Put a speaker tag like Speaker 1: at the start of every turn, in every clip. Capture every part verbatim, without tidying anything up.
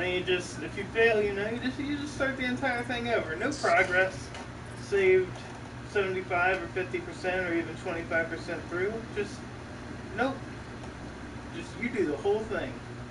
Speaker 1: And you just, if you fail, you know, you just you just start the entire thing over. No progress. Saved seventy-five or fifty percent or even twenty-five percent through. Just, nope. Just, you do the whole thing.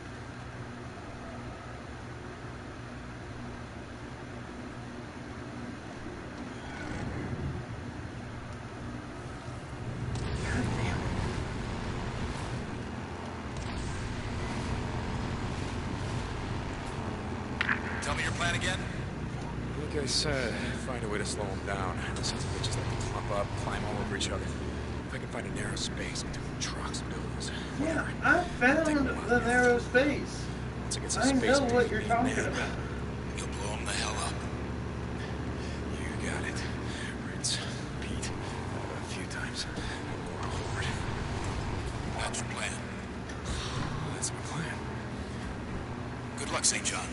Speaker 2: Tell me your plan again?
Speaker 3: Like I said, find a way to slow them down. The sons of bitches like to clump up, climb all over each other. If I can find a narrow space between trucks, buildings,
Speaker 1: Yeah,
Speaker 3: whatever.
Speaker 1: I found the narrow space.
Speaker 3: Once I get some
Speaker 1: I
Speaker 3: space
Speaker 1: know what
Speaker 3: between
Speaker 1: you're
Speaker 3: me and
Speaker 1: talking
Speaker 3: them,
Speaker 1: about.
Speaker 2: You'll blow them the hell up.
Speaker 3: You got it. Rinse, repeat. A few times. More hard.
Speaker 2: That's your plan.
Speaker 3: That's my plan.
Speaker 2: Good luck, Saint John.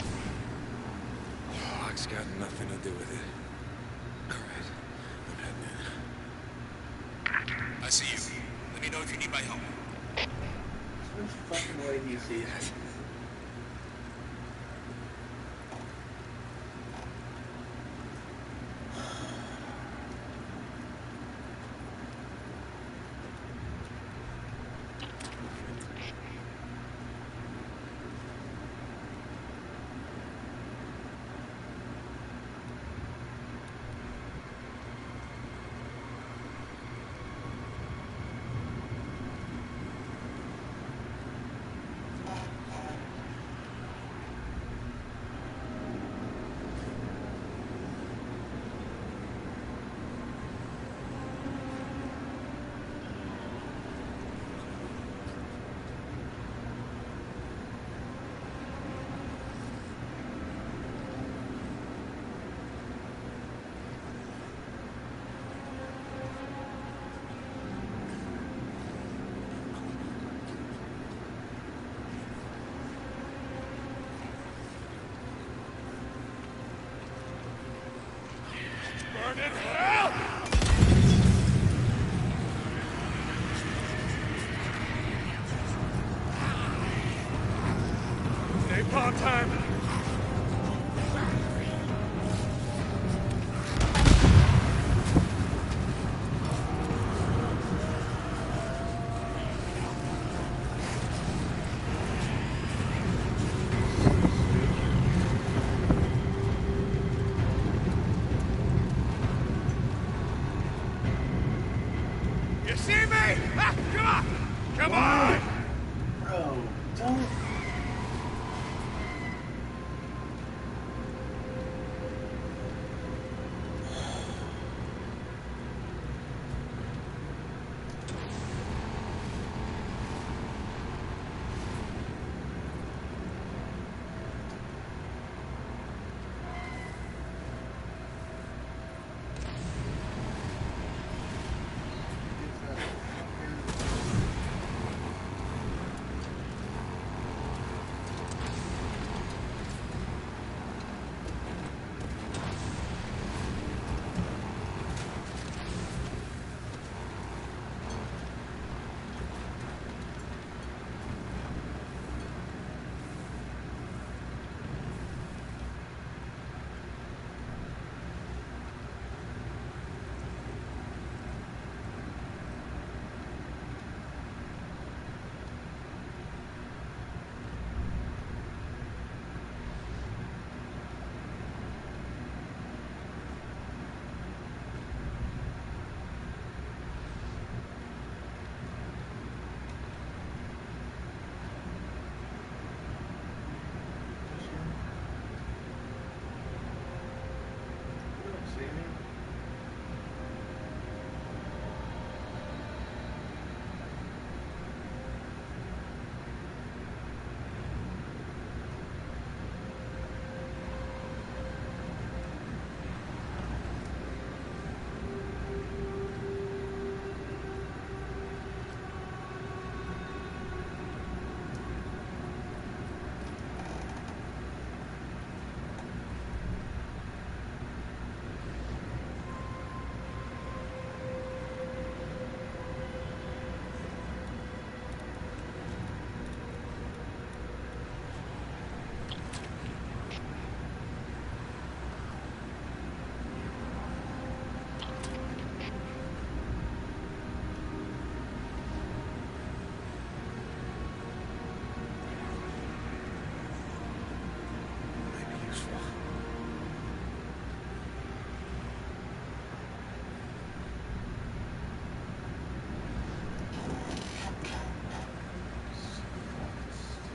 Speaker 3: Luck's got nothing to do with it. All right. I'm heading in.
Speaker 2: I see you. Let me know if you need my help.
Speaker 1: Which fucking way do you see that?
Speaker 3: Burn in hell! Napalm time! You see me? Ah, come on! Come
Speaker 1: Why?
Speaker 3: on!
Speaker 1: Bro, don't.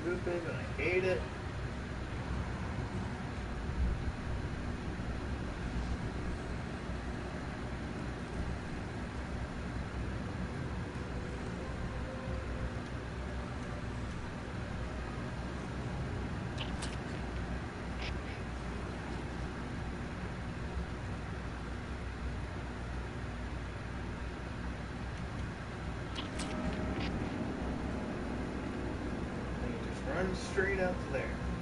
Speaker 1: stupid and I hate it. Run straight up to there.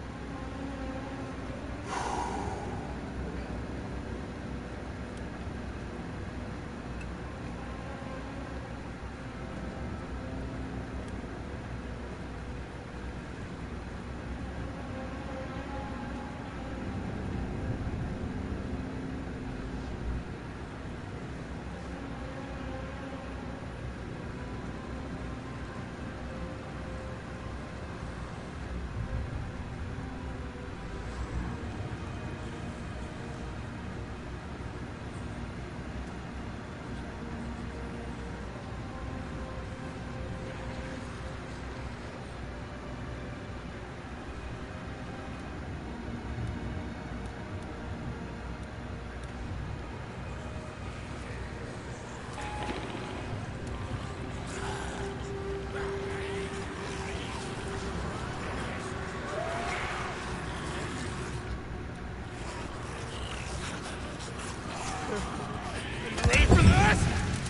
Speaker 3: Ready for this?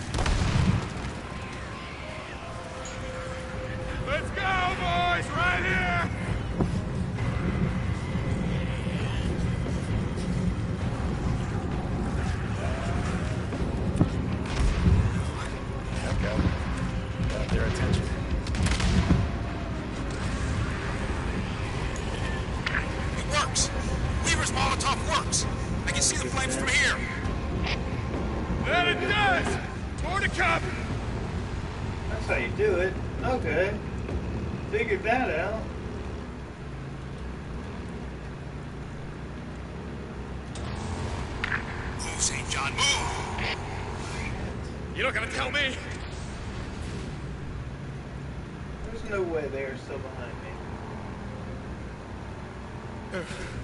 Speaker 3: Let's go, boys! Right here! Okay. Got their attention.
Speaker 2: It works! Weaver's Molotov works! I can see the flames from here!
Speaker 3: That it does! More to come!
Speaker 1: That's how you do it. Okay. Figured that out.
Speaker 2: Move, Saint John, move!
Speaker 3: You're not gonna tell me?
Speaker 1: There's no way they're still behind me.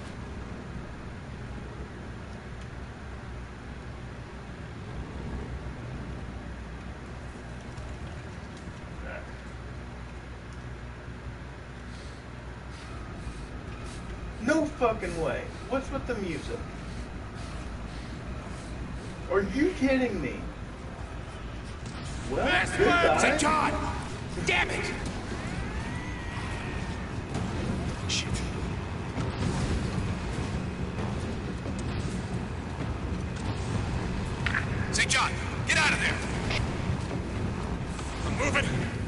Speaker 1: No fucking way. What's with the music? Are you kidding me? Well,
Speaker 3: Last
Speaker 1: goodbye.
Speaker 3: one!
Speaker 2: Saint John! Damn it! Shit. Saint John, get out of there!
Speaker 3: I'm moving!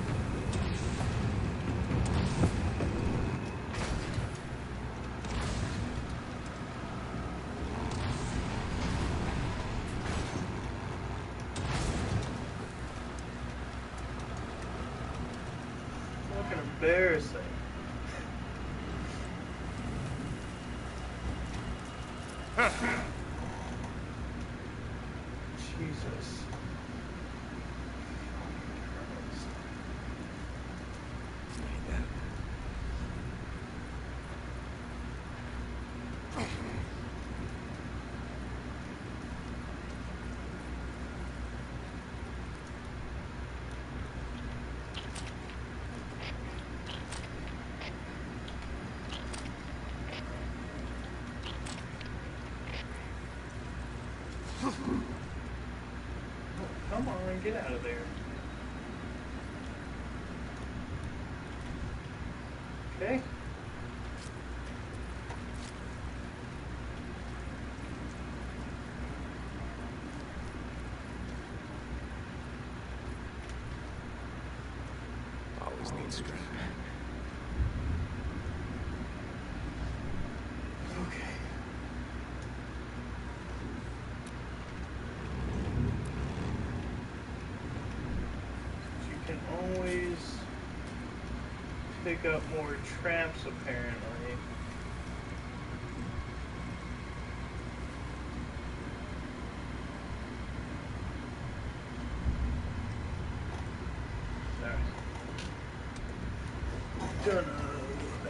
Speaker 1: Fucking embarrassing. Jesus. Come on, get out of there. Okay.
Speaker 3: Always need scrap.
Speaker 1: Okay. You can always pick up more traps, apparently. Alright. Gonna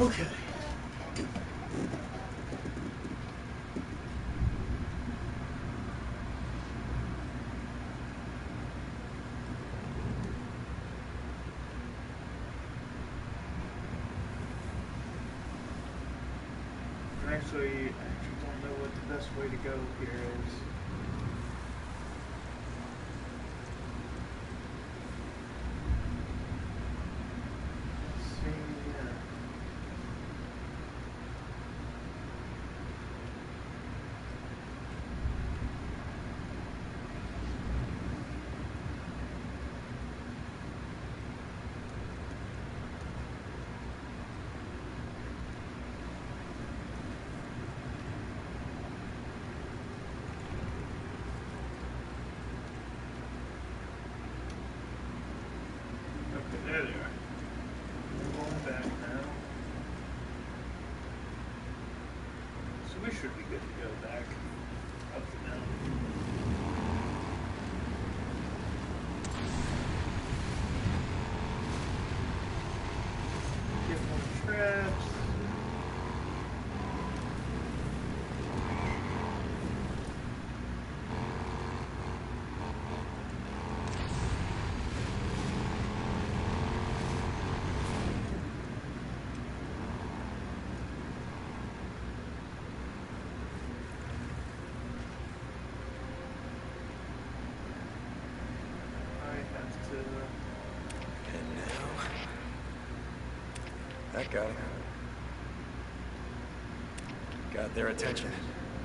Speaker 1: Okay. Actually, I actually don't know what the best way to go here is. Let's see. Uh, okay, there they are. We're going back now. So we should be good to go back up the mountain. Get more traps.
Speaker 3: And now... That guy. Got their attention.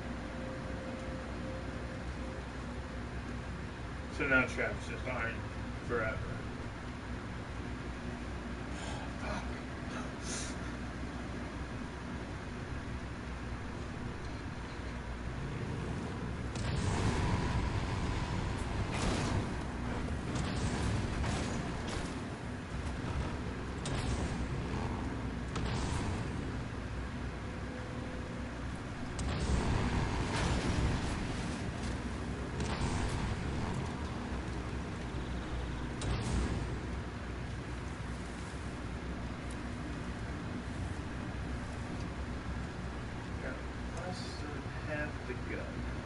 Speaker 1: So now traps just aren't forever. Have to go.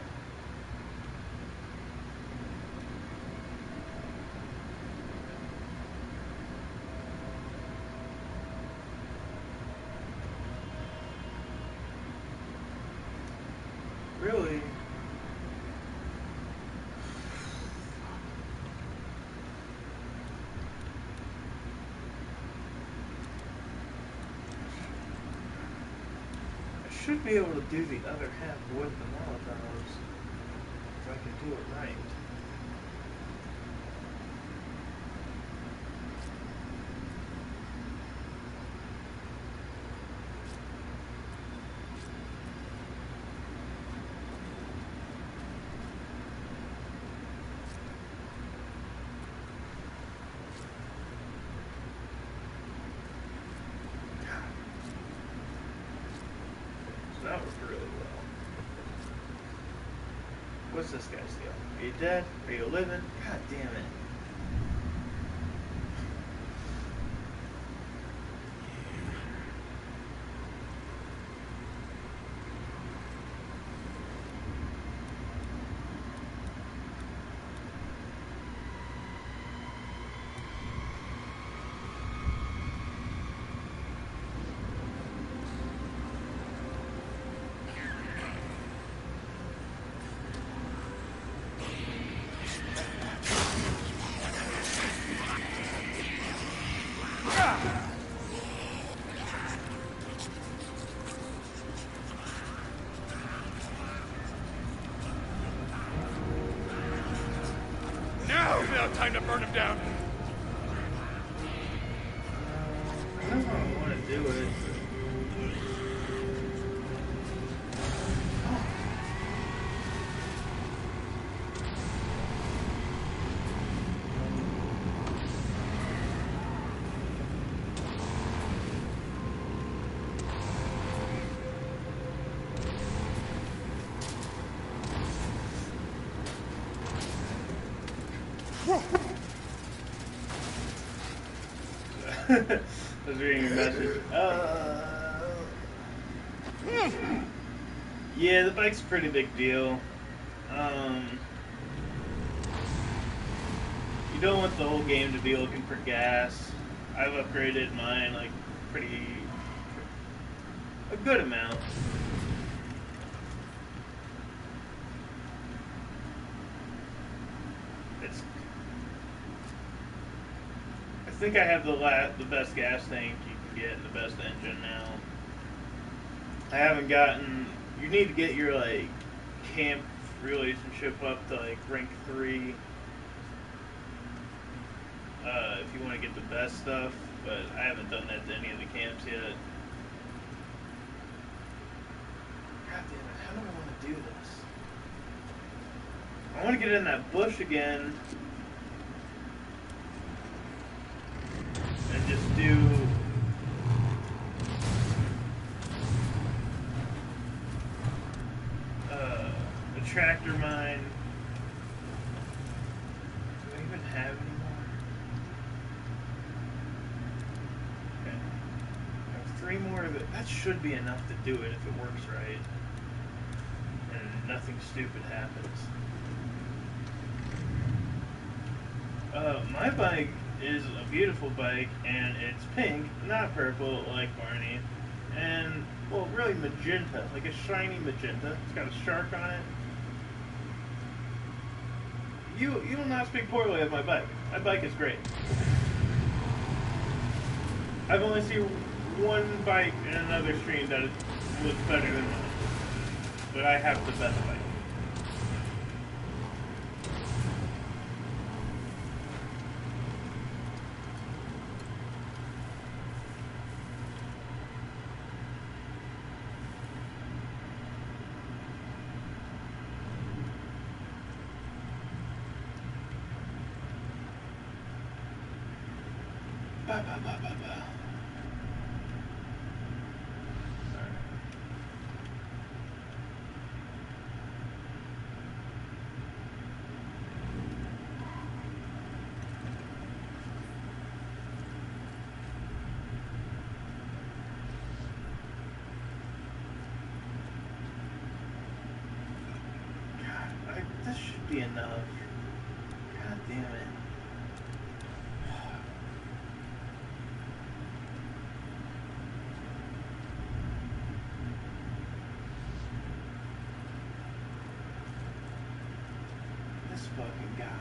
Speaker 1: Really? I should be able to do the other half with the Molotovs if I can do it right. That worked really well. What's this guy's deal? Are you dead? Are you living? God damn it.
Speaker 3: Now's now time to burn him down.
Speaker 1: I don't know how I want to do it. I was reading your message. Uh, Yeah, the bike's a pretty big deal. Um, you don't want the whole game to be looking for gas. I've upgraded mine like pretty a good amount. It's I think I have the la the best gas tank you can get and the best engine now. I haven't gotten. You need to get your like camp relationship up to like rank three uh, if you want to get the best stuff. But I haven't done that to any of the camps yet. God damn it! How do I want to do this? I want to get in that bush again and just do. Tractor mine. Do I even have any more? Okay. I have three more of it. That should be enough to do it if it works right. And nothing stupid happens. Uh, my bike is a beautiful bike, and it's pink, not purple like Barney. And, well, really magenta, like a shiny magenta. It's got a shark on it. You you will not speak poorly of my bike. My bike is great. I've only seen one bike in another stream that was better than mine. But I have the best bike. Ba, ba, ba, ba, ba. God, I, this should be enough. God damn it. Fucking guy.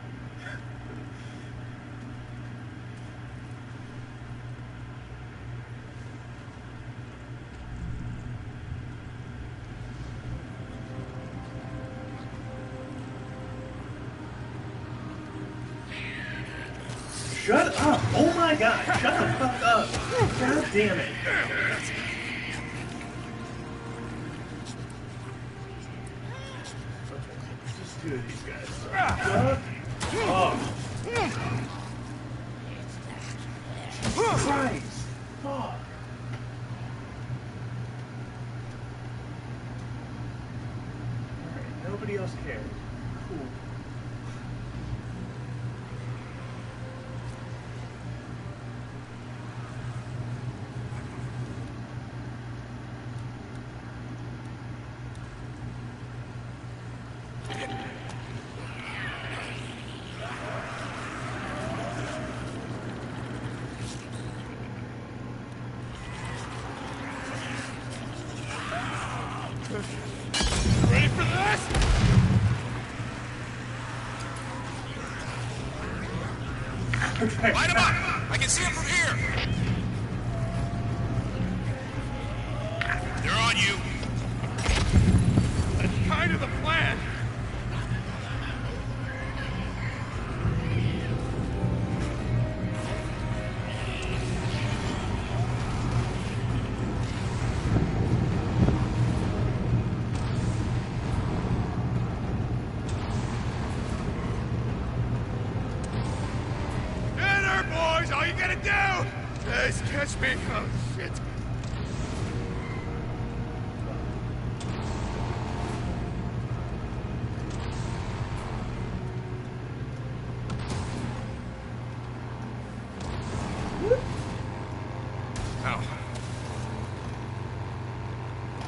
Speaker 1: Shut up! Oh my god! Shut the fuck up! God damn it! Just two of these guys. Shut up! Christ! Fuck! Alright, nobody else cares. Cool.
Speaker 2: Ready for this? Light him up! I can see him from here! They're on you! That's kind of the plan! All you gotta do is catch me. Oh, shit. Ow.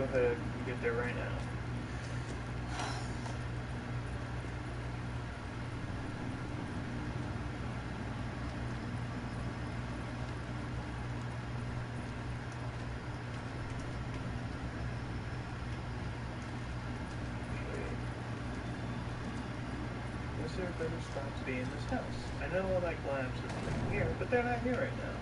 Speaker 1: go ahead and get there right now. Is there a better spot to be in this house? I know all that glass is here, but they're not here right now.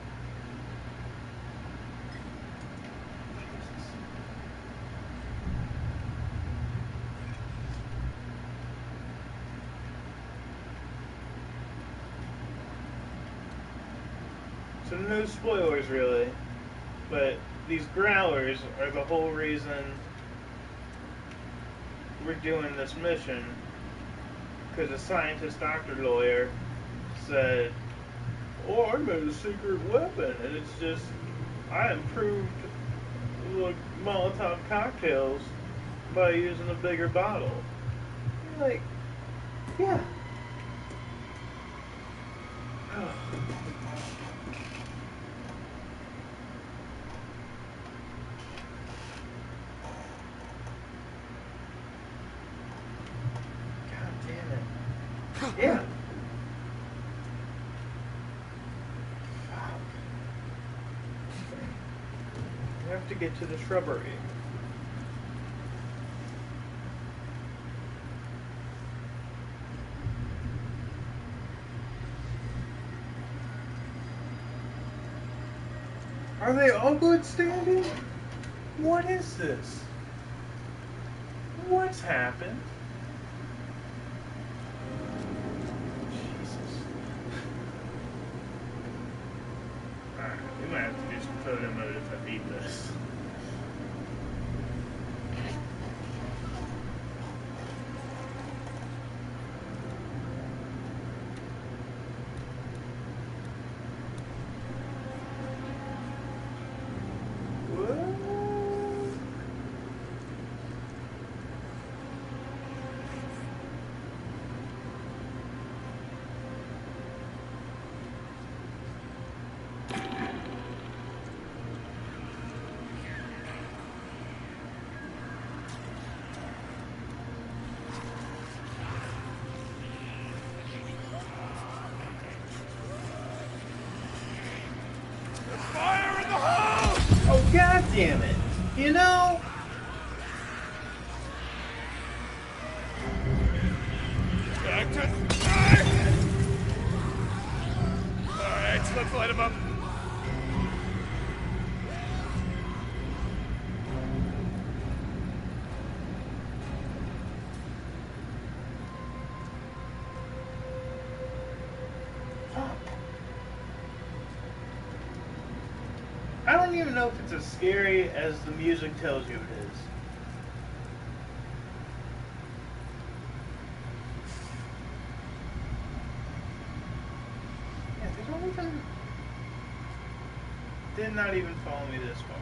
Speaker 1: So no spoilers really, but these growlers are the whole reason we're doing this mission, because a scientist doctor lawyer said, oh, I made a secret weapon, and it's just, I improved like, Molotov cocktails by using a bigger bottle. You're like, yeah. Yeah. We have to get to the shrubbery. Are they all good standing? What is this? What's happened? We might have to do some photo mode if I beat this. God damn it. You know?
Speaker 3: Back to... Alright, so let's light him up.
Speaker 1: I don't even know if it's as scary as the music tells you it is. Yeah, they don't even... Did not even follow me this far.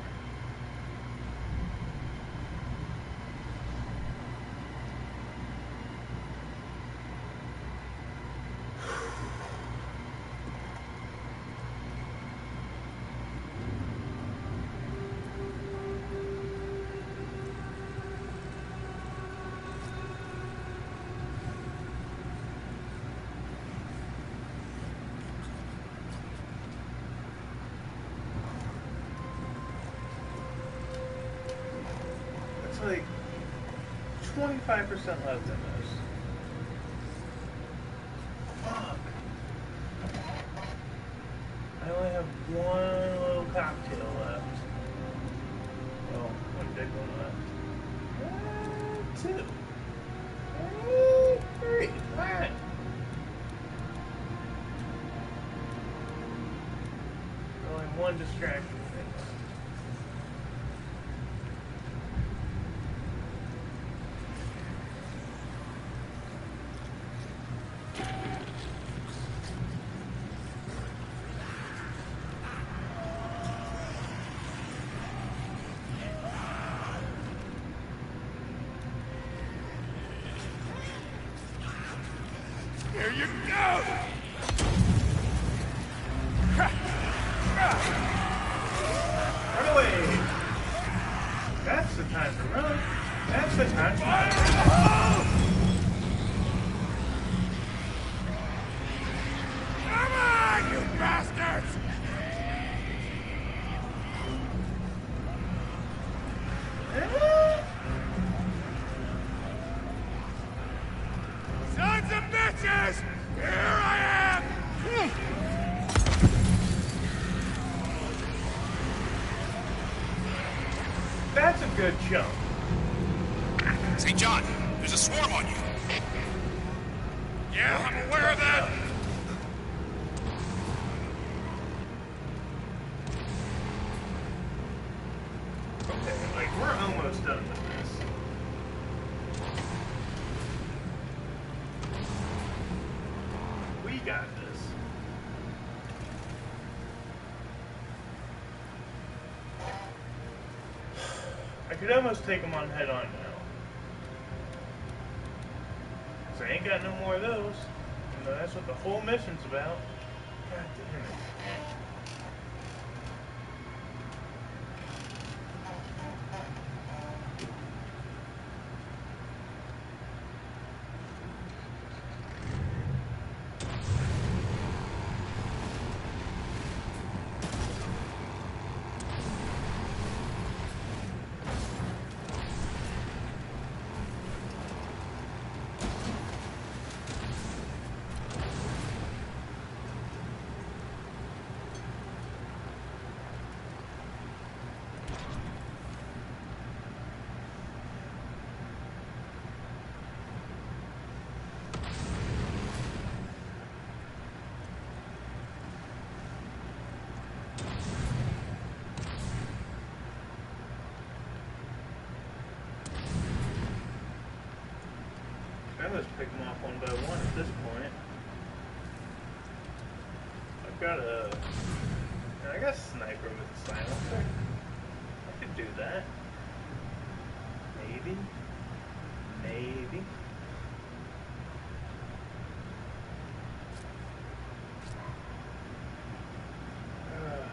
Speaker 1: Like twenty-five percent left in this. Fuck. I only have one little cocktail left. Well, one big one left. One, two. Three. Alright. Only one distraction thing left.
Speaker 3: Here you go!
Speaker 1: Run away! That's the time good time.
Speaker 3: Come on, you bastards! Sons of bitches! Here I am!
Speaker 1: That's a good jump.
Speaker 2: Saint John, there's a swarm on you.
Speaker 3: Yeah, I'm aware of that.
Speaker 1: Okay, like, we're almost done with this. We got this. I could almost take them on head on now. Cause I ain't got no more of those. You know, that's what the whole mission's about. God damn it. I must pick them off one by one at this point. I've got a... I got a sniper with a silencer. I could do that. Maybe. Maybe. Uh.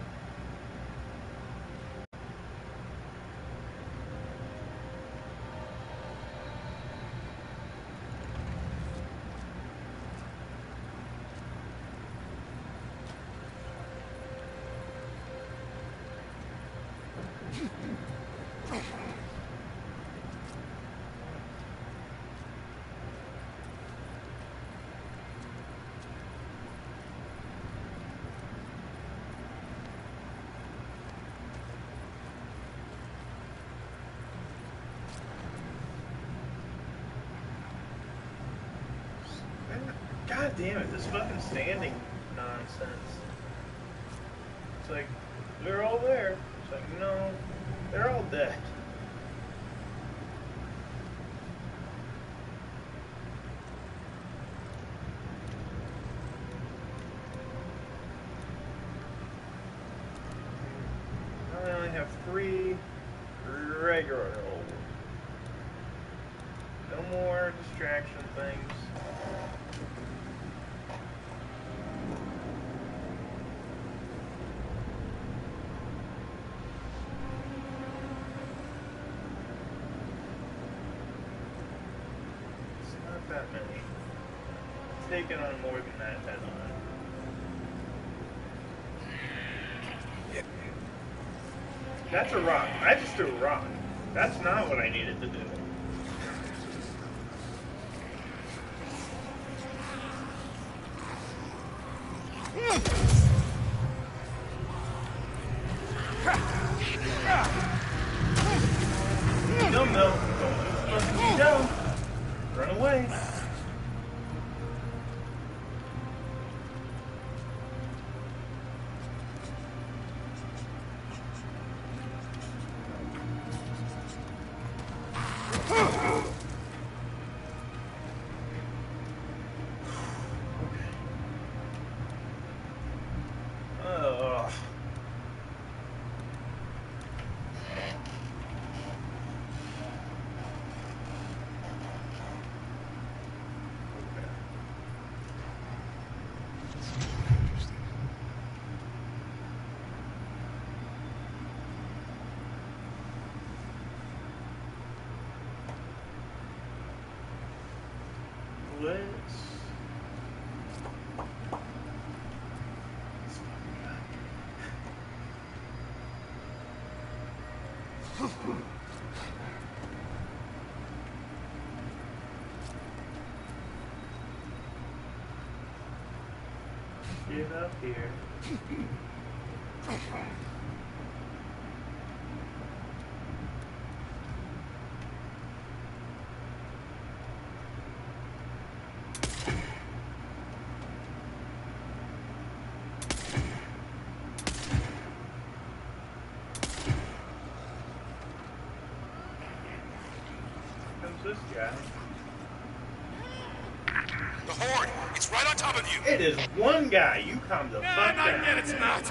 Speaker 1: God damn it, this fucking standing nonsense. It's like, they're all there. It's like, no, they're all dead. I only have three regular old. No more distraction things. That many. Taking on more than that head on. That's a rock. I just threw a rock. That's not what I needed to do. No, no. Don't let me down. Run away. Ugh. let's. Get up here. Comes this guy.
Speaker 2: The Horde! It's right on top of you!
Speaker 1: It is one guy. You calm the
Speaker 3: No,
Speaker 1: fuck
Speaker 3: not
Speaker 1: down.
Speaker 3: yet, it's not.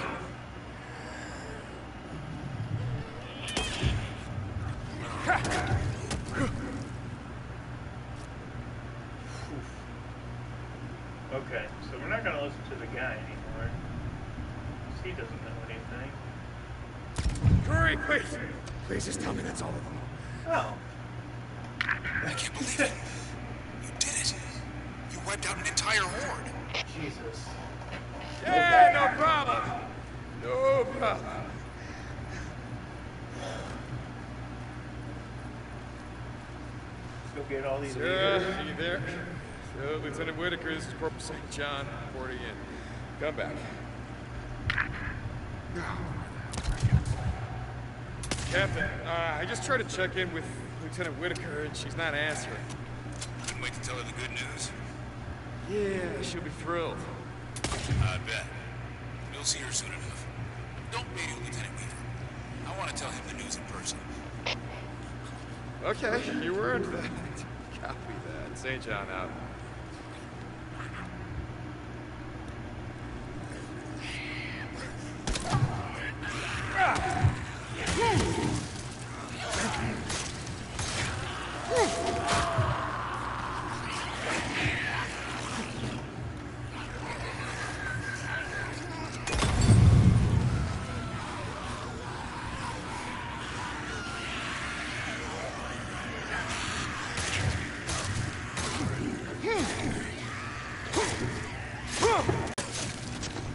Speaker 1: Okay, so we're not gonna listen to the guy anymore. 'Cause he doesn't know anything.
Speaker 3: Hurry, please. Please just tell me that's all of them.
Speaker 1: Oh.
Speaker 2: I can't believe it. You did it. You wiped out an entire Horde.
Speaker 1: Jesus.
Speaker 3: Yeah, no problem. No problem.
Speaker 1: Let's go get all these
Speaker 3: Sarah,
Speaker 1: leaders.
Speaker 3: are you there? So, Lieutenant Whitaker, this is Corporal Saint John, reporting in. Come back. Captain, uh, I just tried to check in with Lieutenant Whitaker, and she's not answering.
Speaker 2: Couldn't wait to tell her the good news.
Speaker 3: Yeah, she'll be thrilled.
Speaker 2: I bet. You'll see her soon enough. Don't radio Lieutenant Weaver. I want to tell him the news in person.
Speaker 3: Okay, you earned that. Copy that. Saint John out.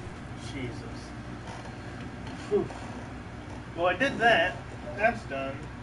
Speaker 1: Jesus. Whew. Well, I did that. That's done.